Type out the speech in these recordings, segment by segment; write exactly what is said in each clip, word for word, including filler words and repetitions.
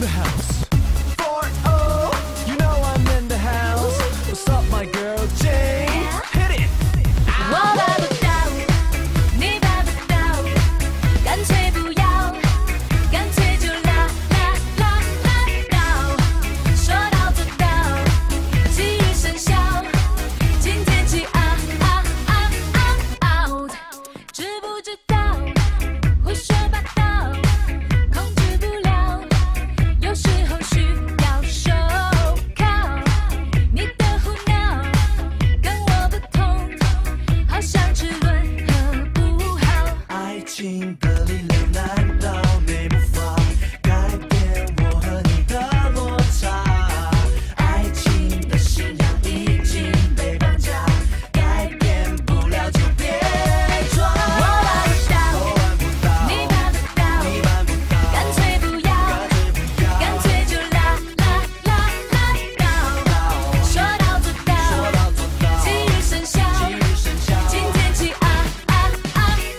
the house. four oh, you know I'm in the house. What's up, my girl Jane? Hit it. 我办不到，你办不到，干脆不要，干脆就拉拉拉拉倒，说到做到，气宇生效，今天起啊啊啊啊 out， 知不知道？胡说八道，控制不了，有时候需要手铐，你的胡闹跟我不同。 好像齿轮合不好， 爱情的力量难道没无法改变我和你的落差？爱情的信仰已经被绑架，改变不了就别装。 我办不到，你办不到，干脆不要，干脆就拉拉拉拉倒，说到做到，气宇生效。 今天起啊啊啊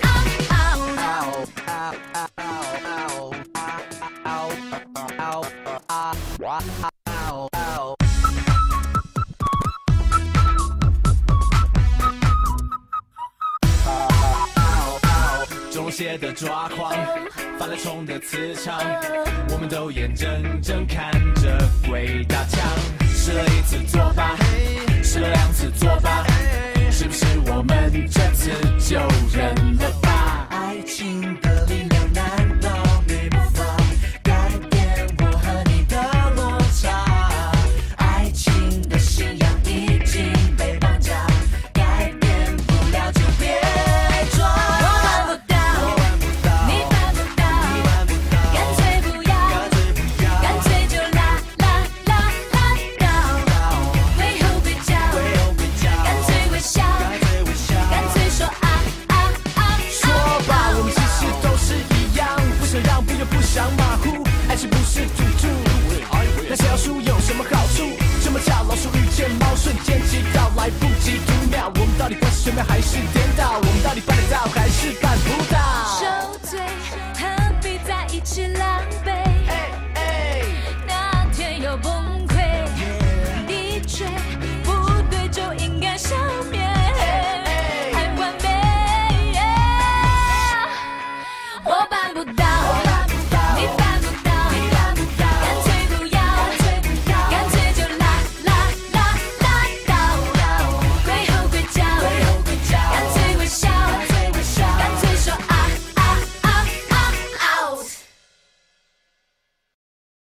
啊啊！ 中邪的抓狂，犯了冲的磁场，我们都眼睁睁看着鬼打墙。试了一次作罢，试了两次作罢，是不是我们这次就认了吧？ 爱情的力量难道没无法改变我和你的落差？爱情的信仰已经被绑架，改变不了就别装。 我办不到，你办不到，干脆不要，干脆就拉拉拉拉倒，会后悔叫，干脆微笑，干脆说啊啊啊！ 说吧，我们其实都是一样，不想让步又不想马虎，爱情不是赌注。那想要输有什么好处？什么叫老鼠遇见猫，瞬间击倒，来不及读秒。我们到底会是玄妙还是颠倒？我们到底办得到还是办不到？